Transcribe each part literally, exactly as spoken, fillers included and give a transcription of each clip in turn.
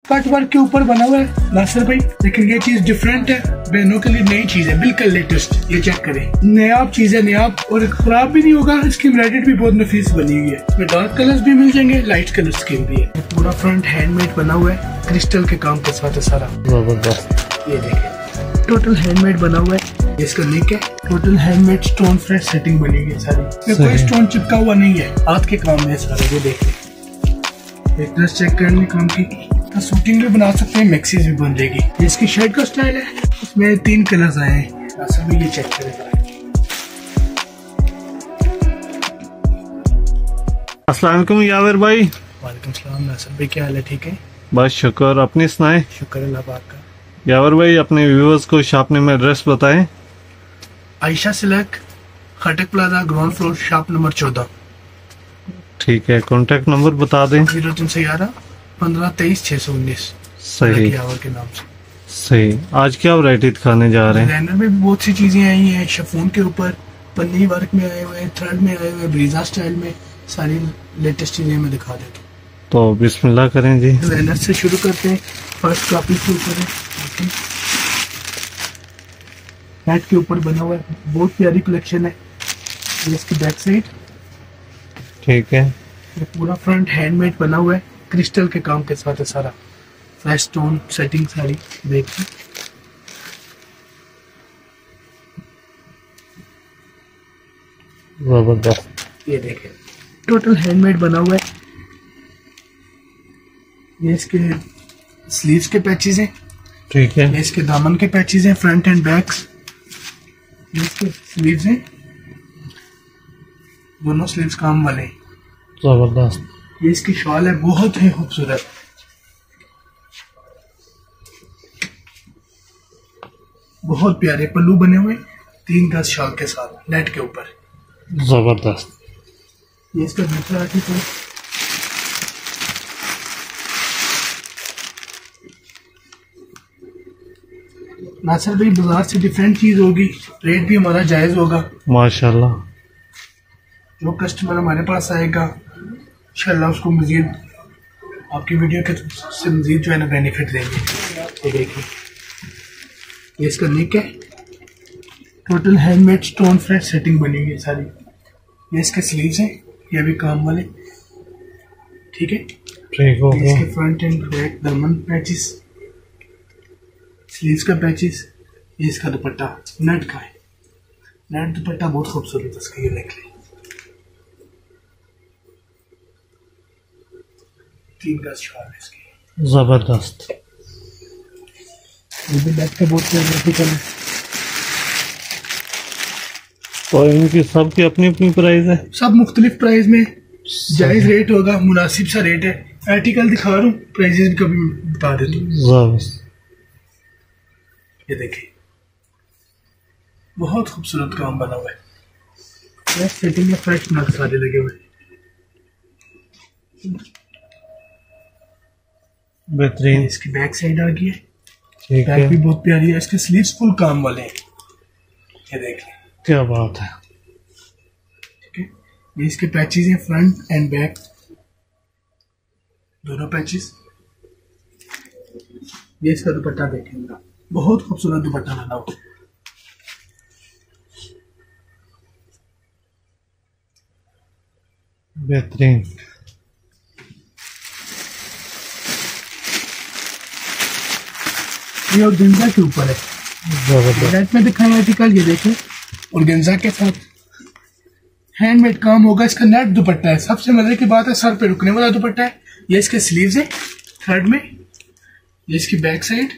Cut work के ऊपर बना हुआ है नासिर भाई, लेकिन ये चीज डिफरेंट है, बहनों के लिए नई चीज है, बिल्कुल लेटेस्ट। ये चेक करें, नयाब चीज है, नयाब, और खराब भी नहीं होगा। इसकी एम्ब्रॉयडरी भी बहुत नफीस बनी हुई है, इसमें डार्क कलर्स भी मिल जाएंगे, लाइट कलर स्कीम भी है। पूरा फ्रंट हैंडमेड बना हुआ है, क्रिस्टल के काम के साथ है सारा। ये देखें, टोटल हैंडमेड बना हुआ है। इसका नेक है, total handmade stone fresh setting बनी हुई है सारी, कोई स्टोन चिपका हुआ नहीं है, हाथ के काम में सारा। ये देखें, एक ड्रेस चेक करने काम की, तो सूटिंग भी बना सकते हैं, मैक्सीज भी बन जाएगी। इसकी शर्ट का स्टाइल है, इसमें तीन कलर्स आए हैं, सभी ये चेक करें। अस्सलाम वालेकुम यावर भाई। वालेकुम सलाम नासिर भाई, क्या हाल है? ठीक है, बस शुक्र, अपनी सुनाए? शुक्र अल्लाह पाक का। यावर भाई, अपने व्यूअर्स को शॉप नेम एड्रेस बताएं। Ayesha silk, Khatak plaza, ground floor, shop number चौदह। ठीक है, कॉन्टेक्ट नंबर बता दें। जीरो तीन सौ ग्यारह पंद्रह तेईस छह सौ उन्नीस सही के नाम से। सही। आज क्या वैरायटी दिखाने जा रहे हैं? डिजाइनर में भी बहुत सी चीजें आई हैं, शिफॉन के ऊपर पन्नी वर्क में आए हुए, थ्रेड में आए हुए, ब्रीजा स्टाइल में, सारी लेटेस्ट चीजें मैं दिखा देता हूँ। तो बिस्मिल्लाह करें जी। डिजाइनर से शुरू करते हैं, फर्स्ट कॉपी के ऊपर है, नेट के ऊपर बना हुआ है, बहुत प्यारी कलेक्शन है। ये इसकी बैक साइड, ठीक है, ये पूरा फ्रंट हैंडमेड बना हुआ है, क्रिस्टल के काम के साथ है सारा, फ्लैश स्टोन सेटिंग सारी देखिए। जबरदस्त। ये देखें, टोटल हैंडमेड बना हुआ है। ये इसके स्लीव्स के पैचेस हैं, ठीक है, ये इसके दामन के पैचेस हैं, फ्रंट एंड बैक्स। ये इसके स्लीव्स हैं, दोनों स्लीव्स काम वाले हैं। जबरदस्त। ये इसकी शॉल है, बहुत ही खूबसूरत, बहुत प्यारे पल्लू बने हुए, तीन गज शॉल के साथ नेट के ऊपर। जबरदस्त। ये इसका दूसरा आर्टिकल, नासिर भाई बाजार से डिफरेंट चीज होगी, रेट भी हमारा जायज होगा माशाल्लाह। जो कस्टमर हमारे पास आएगा इंशाल्लाह उसको मजीद आपकी वीडियो के से मजीद जो है ना बेनिफिट देंगे। ये देखिए, ये इसका नेक है, total handmade stone fresh setting बनी हुई है सारी। ये इसके स्लीव्स हैं, ये भी काम वाले, ठीक है, ठीक हो गया। इसके फ्रंट एंड बैक दामन पैचेस, स्लीव्स का पैचेस। ये इसका दुपट्टा नेट का है, नेट दुपट्टा बहुत खूबसूरत है इसका, ये देख लें, तीन गज शॉल है इसकी। जबरदस्त। ये भी बैक पे बहुत आर्टिकल है। तो इनकी सबकी अपनी अपनी प्राइस है? सब मुख्तलिफ प्राइस में, जायज रेट होगा, मुनासिब सा रेट है। आर्टिकल दिखा रहा हूँ, प्राइजेस भी कभी बता देता हूँ। ये देखिए, बहुत खूबसूरत काम बना हुआ है, फ्रेश सेटिंग में फ्रेश नग सारे लगे हुए, बेहतरीन। इसकी बैक साइड आ गई है, ठीक बैक है, भी बहुत प्यारी है, इसके स्लीव्स फुल काम वाले हैं। ये देख लें, क्या बात है। ठीक है, ये इसके पैचेस हैं, फ्रंट एंड बैक दोनों पैचेस। ये इसका दुपट्टा देखेंगे, बहुत खूबसूरत दुपट्टा बना हुआ, बेहतरीन। ये ऑर्गेन्जा के ऊपर है, रेड में दिखाए आर्टिकल। ये देखें, ऑर्गेन्जा के साथ हैंडमेड काम होगा, इसका नेट दुपट्टा है। सबसे मजे की बात है, सर पे रुकने वाला दुपट्टा है। ये इसके स्लीव्स है थर्ड में, ये इसकी बैक साइड।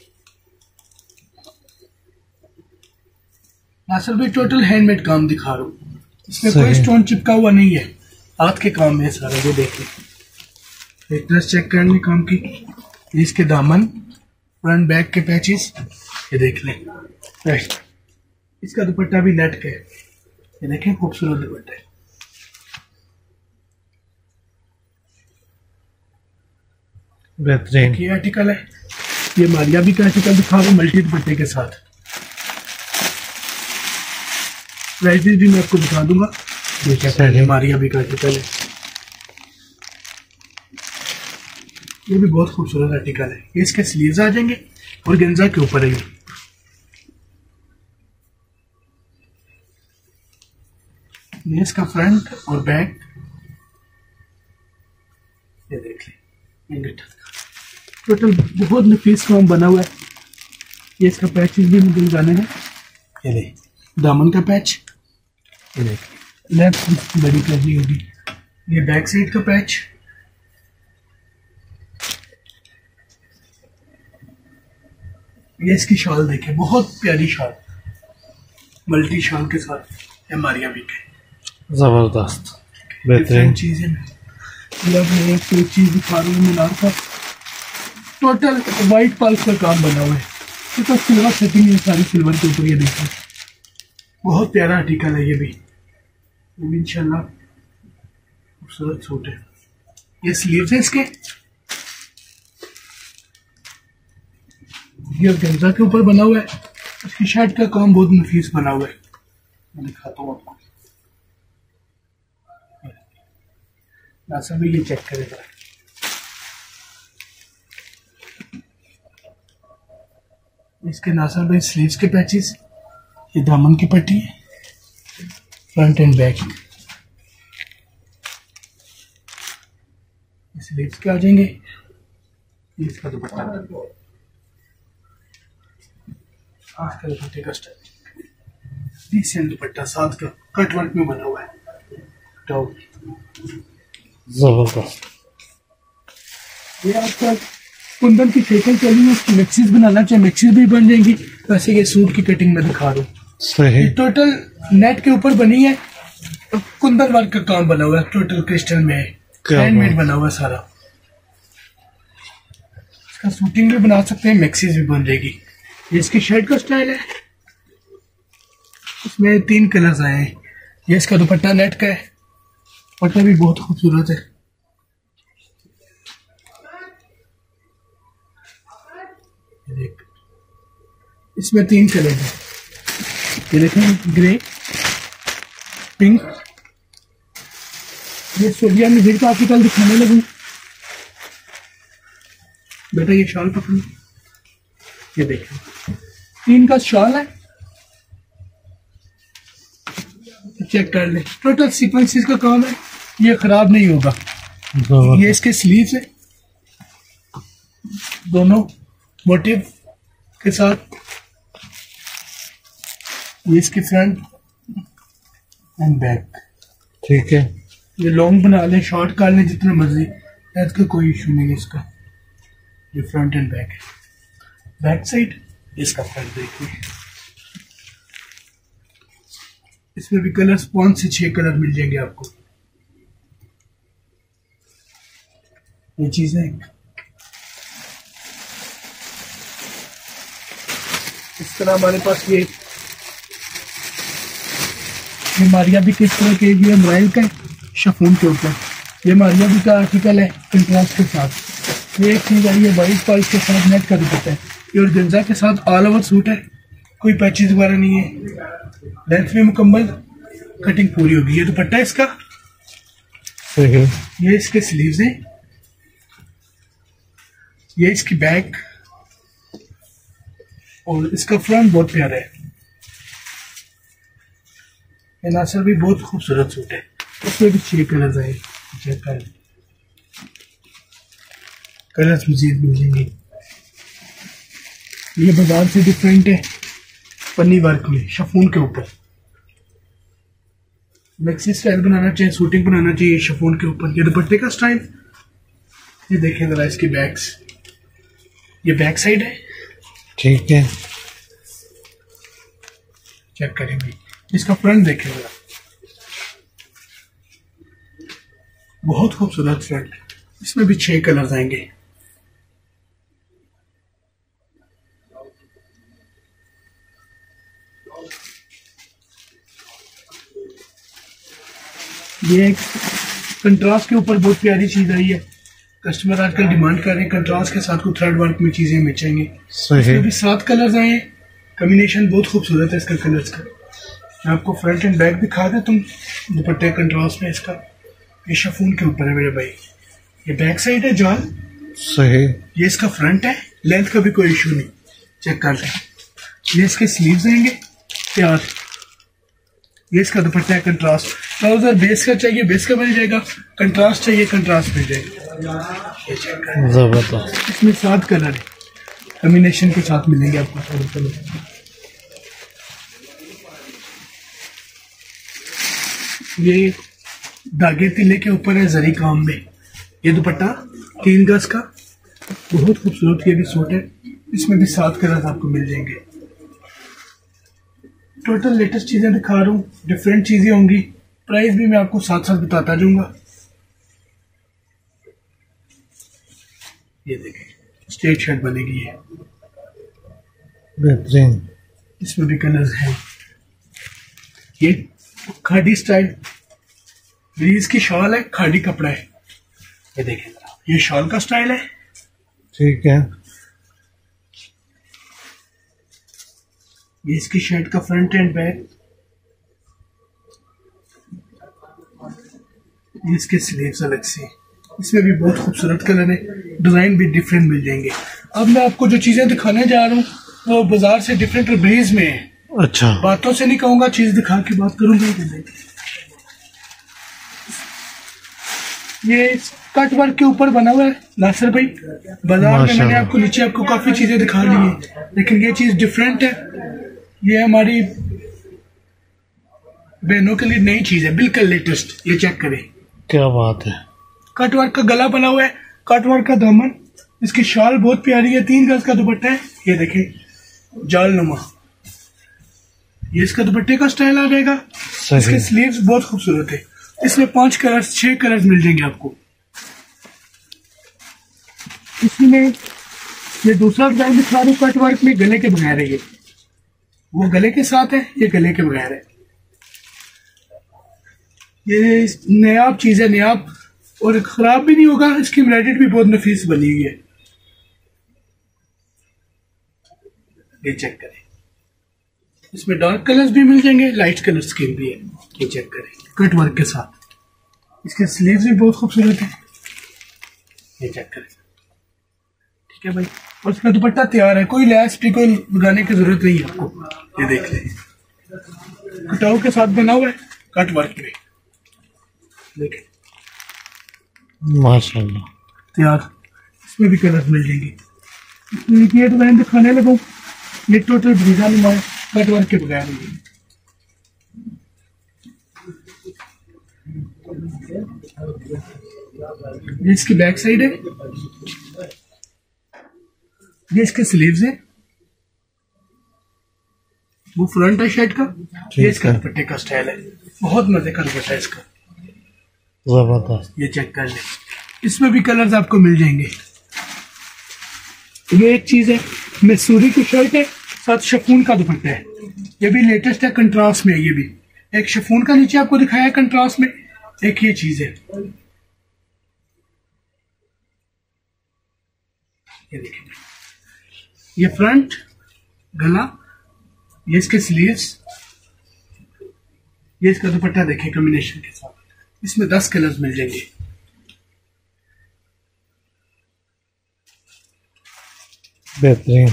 नासिर भाई टोटल हैंडमेड काम दिखा रहा हूँ, इसमें कोई स्टोन चिपका हुआ नहीं है, हाथ के काम में सारा। ये देखिए, एक ड्रेस चेक करने काम की, ये इसके दामन, फ्रंट बैक के पैचेस, ये देख लें, राइट। इसका दुपट्टा भी नेट का है, ये देखें, खूबसूरत दुपट्टा है। बेहतरीन। ये आर्टिकल है, ये मारिया भी का आर्टिकल दिखा रहा हूँ मल्टी दुपट्टे के साथ। प्राइसेस भी मैं आपको दिखा दूंगा। देखिए, मारिया भी का आर्टिकल है, ये भी बहुत खूबसूरत आर्टिकल है। ये इसके स्लीव्स आ जाएंगे और गेंजा के ऊपर है। ये इसका फ्रंट और बैक, ये देख लें, टोटल बहुत नफीस काम बना हुआ है। ये इसका पैच भी मुझे लगाने हैं। ये ले दामन का पैच, ये देख लेफ्ट बड़ी करनी होगी। ये बैक साइड का पैच, ये इसकी शॉल देखें, बहुत प्यारी शॉल, मल्टी शॉल के साथ हमारी अभी के जबरदस्त बेहतरीन चीजें। एक तो चीज दिखा रही हूँ मीनार का, टोटल वाइट पल्स का काम बना हुआ है। ये तो सिल्वर सेटिंग है सारी सिल्वर के ऊपर। ये देखो बहुत प्यारा आर्टिकल है। ये भी ये भी इंशाल्लाह खूबसूरत सूट है। ये स्लीव्स है इसके, ये गेंजा के ऊपर बना हुआ है। इसकी शर्ट का काम बहुत नफीस बना हुआ है। मैं दिखाता हूँ आपको, नासा भी ये चेक करेगा। इसके नासा भाई स्लीव्स के पैचेस, ये दामन की पट्टी है, फ्रंट एंड बैक स्लीव्स के आ जाएंगे। इसका दुपट्टा, आज का दुपट्टे का स्टाइल डिसेंट दुपट्टा, साथ का कट वर्क में बना हुआ है। टॉप जबरदस्त। ये आपका कुंदन की साइकिल चली है, उसकी मिक्सीज बनाना चाहे मिक्सीज भी बन जाएंगी। वैसे ये सूट की कटिंग में दिखा रहा हूँ। सही। टोटल नेट के ऊपर बनी है, तो कुंदन वर्क का काम बना हुआ है, टोटल क्रिस्टल में हैंडमेड बना हुआ है सारा। इसका सूटिंग भी बना सकते हैं, मिक्सीज भी बन जाएगी। ये इसकी शर्ट का स्टाइल है, इसमें तीन कलर्स आए हैं। ये इसका दुपट्टा नेट का है, दुपट्टा भी बहुत खूबसूरत है। देख इसमें तीन कलर हैं, ये देखें ग्रे, पिंक। ये सोडिया में भीड़ का आर्टिकल दिखाने लगूं। बेटा ये शॉल पकड़, ये देखें तीन का शॉल है, चेक कर ले। टोटल सीक्वेंसेस का काम है, ये खराब नहीं होगा। ये इसके स्लीव्स है, दोनों मोटिव के साथ। ये इसकी फ्रंट एंड बैक, ठीक है। ये लॉन्ग बना लें, शॉर्ट कर लें, जितना मर्जी, इसका कोई इशू नहीं है इसका। ये फ्रंट एंड बैक है। बैक साइड इसका फ्रंट देखिए, इसमें भी कलर्स पांच से छह कलर मिल जाएंगे आपको। ये चीजें इस तरह हमारे पास ये ये मारिया भी किस तरह के, ये एम्ब्रॉयडरी का शफून के ऊपर, ये मारिया भी का आर्टिकल है कंट्रास्ट के साथ। ये एक चीज आई है वाइट पल्स के साथ नेट का दुपट्टा है। ये और गेंजा के साथ ऑल ओवर सूट है, कोई पैचेस वगैरह नहीं है। लेंथ में मुकम्मल कटिंग पूरी होगी। ये दुपट्टा इसका, ये इसके स्लीव्स हैं, ये इसकी बैक और इसका फ्रंट बहुत प्यारा है। ये नासर भी बहुत खूबसूरत सूट है, उसमें भी छह कलर्स आए, चेक कर कलर्स मजीद मिलेंगे। ये बाजार से डिफरेंट है, पन्नी वर्क में शफून के ऊपर। मैक्सी स्टाइल बनाना चाहिए, सूटिंग बनाना चाहिए शफून के ऊपर। ये दुपट्टे का स्टाइल, ये देखें जरा इसकी बैक्स, ये बैक साइड है, ठीक है, चेक करेंगे। इसका फ्रंट देखें जरा, बहुत खूबसूरत फ्रंट, इसमें भी छह कलर्स आएंगे। ये एक कंट्रास्ट के ऊपर बहुत प्यारी चीज आई है। कस्टमर आजकल डिमांड कर रहे हैं कंट्रास्ट के साथ को थ्रेड वर्क में चीजें बेचेंगे। इसमें भी सात कलर्स आए हैं, कॉम्बिनेशन बहुत खूबसूरत है इसका कलर्स का। मैं आपको फ्रंट एंड बैक दिखा देता हूँ दुपट्टे कंट्रास्ट में इसका। ये शफून के ऊपर है मेरे भाई। ये बैक साइड है जाल, सही। ये इसका फ्रंट है, लेंथ का भी कोई इशू नहीं, चेक कर लें। ये इसके स्लीव्स रहेंगे तैयार। ये इसका दुपट्टा है कंट्रास्ट। ट्राउजर बेस का चाहिए बेस का मिल जाएगा, कंट्रास्ट चाहिए कंट्रास्ट मिल जाएगा। ये चेक कर, जबरदस्त। इसमें सात कलर है, कॉम्बिनेशन के साथ मिलेंगे आपको सारे कलर। ये धागे तिले के ऊपर है जरी काम में। ये दुपट्टा तीन गज का, बहुत खूबसूरत ये भी सूट है। इसमें भी सात कलर आपको मिल जाएंगे। टोटल लेटेस्ट चीजें दिखा रहा हूँ, डिफरेंट चीजें होंगी। प्राइस भी मैं आपको साथ साथ बताता जाऊंगा। ये देखें स्ट्रेट शर्ट बनेगी ये, बेहतरीन। इसमें भी कलर्स हैं। ये खाड़ी स्टाइल, ब्रीज की शॉल है, खाड़ी कपड़ा है। ये देखें ये शॉल का स्टाइल है। ठीक है। ये इसकी शर्ट का फ्रंट एंड बैक। ये इसके स्लीव्स अलग से। इसमें भी बहुत खूबसूरत कलर है, डिजाइन भी डिफरेंट मिल जाएंगे। अब मैं आपको जो चीजें दिखाने जा रहा हूँ वो बाजार से डिफरेंट और ब्रीज में है। अच्छा, बातों से नहीं कहूंगा, चीज दिखा के बात करूंगा। ये कट वर्क के ऊपर बना हुआ है नासिर भाई। बाजार में मैंने आपको नीचे आपको काफी चीजें दिखा दी है, लेकिन ये चीज डिफरेंट है। ये हमारी बहनों के लिए नई चीज है, बिल्कुल लेटेस्ट। ये चेक करें, क्या बात है। कट वर्क का गला बना हुआ है, कट वर्क का दामन। इसकी शॉल बहुत प्यारी है, तीन गज का दुपट्टा है। ये देखें जाल नुमा, ये इसका दुपट्टे का स्टाइल आ जाएगा। इसके स्लीव्स बहुत खूबसूरत है। इसमें पांच कलर्स छह कलर्स मिल जाएंगे आपको। इसमें ये दूसरा डिजाइन दिखा रही कट वर्क में, गले के बगैर है। ये वो गले के साथ है, ये गले के बगैर है। ये नयाब चीज है, नयाब, और खराब भी नहीं होगा। इसकी एम्ब्रॉयडरी भी बहुत नफीस बनी हुई है। ये चेक करें, इसमें डार्क कलर्स भी मिल जाएंगे, लाइट कलर स्कीम भी है। ये चेक करें कट वर्क के साथ। इसके स्लीव्स भी बहुत खूबसूरत है। ये चेक करें, ठीक है भाई। और इसका दुपट्टा तैयार है, कोई लैस भी कोई लगाने की जरूरत नहीं है आपको। ये देख लें, कटाव के साथ बना हुआ है कट वर्क में। देखें माशाल्लाह तैयार। इसमें भी कलर मिल जाएंगे। इसमें ये डिजाइन दिखाने लगा, ये टोटल ब्रीजा नुमा है, कट वर्क के बगैर है। ये इसकी बैक साइड है, ये इसके स्लीव्स है, वो फ्रंट है शर्ट का। ये इसका दुपट्टे का स्टाइल है, बहुत मजे का दुपट्टा है इसका, जबरदस्त। ये चेक कर ले। इसमें भी कलर्स आपको मिल जाएंगे। ये एक चीज है, मैसूरी की शर्ट है, साथ शफून का दुपट्टा है। ये भी लेटेस्ट है, कंट्रास्ट में है। ये भी एक शफून का नीचे आपको दिखाया है कंट्रास्ट में, एक ये चीज है। ये देखिए, ये फ्रंट गला, ये इसके स्लीव्स, ये इसका दुपट्टा देखिए कॉम्बिनेशन के साथ। इसमें दस कलर्स मिल जाएंगे। बेहतरीन।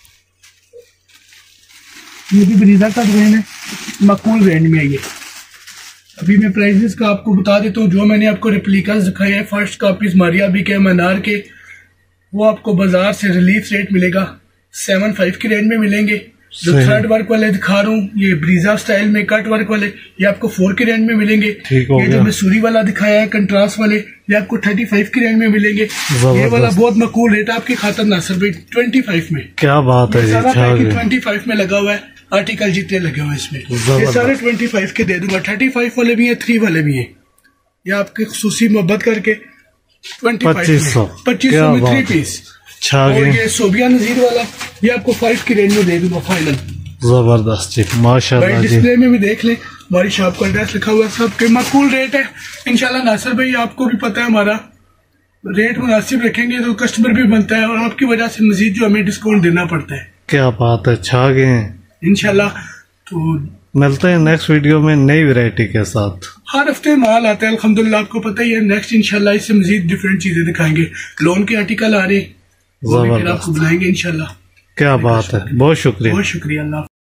ये भी ब्रीजा का डिजाइन है, मकबूल रेंज में है। ये अभी मैं प्राइसेस का आपको बता देता हूँ। जो मैंने आपको रिप्लिकास दिखाए हैं, फर्स्ट कॉपीज मारियाबी के, मनार के, वो आपको बाजार से रिलीफ रेट मिलेगा सेवन फाइव की रेंज में मिलेंगे। जो थर्ड वर्क वाले दिखा रहा हूँ, ये ब्रीजा स्टाइल में कट वर्क वाले, ये आपको फोर की रेंज में मिलेंगे। ये जो मैसूरी वाला दिखाया है कंट्रास्ट वाले, ये आपको थर्टी फाइव की रेंज में मिलेंगे। ये वाला बहुत मकबूल रेट आपकी खातर नासिर भाई ट्वेंटी फाइव में। क्या बात है, सारा पैकेट ट्वेंटी फाइव में लगा हुआ है। आर्टिकल जितने लगे हुए इसमें, ये सारे ट्वेंटी फाइव के दे दूंगा। थर्टी फाइव वाले भी हैं, थ्री वाले भी हैं। ये आपकी खुसूसी मोहब्बत करके ट्वेंटी फाइव पच्चीस सौ में थ्री पीस। और ये सोबिया नजीर वाला, ये आपको फाइव की रेंज में दे दूंगा फाइनल। जबरदस्त जी, माशाल्लाह। डिस्प्ले में भी देख लें, हमारी शॉप का एड्रेस लिखा हुआ है, सबके माकूल रेट है। इंशाल्लाह नासिर भाई आपको भी पता है, हमारा रेट मुनासिब रखेंगे तो कस्टमर भी बनता है, और आपकी वजह से मजीद जो हमें डिस्काउंट देना पड़ता है। क्या बात है, छा गए इंशाल्लाह। तो मिलते हैं नेक्स्ट वीडियो में नई वैरायटी के साथ। हर हफ्ते माल आता है अल्हम्दुलिल्लाह, आपको पता ही है। नेक्स्ट इंशाल्लाह इससे मजीद डिफरेंट चीजें दिखाएंगे। लोन के आर्टिकल आ रहे, वो भी फिर आपको बुलाएंगे इंशाल्लाह। क्या बात है, बहुत शुक्रिया, बहुत शुक्रिया। अल्लाह।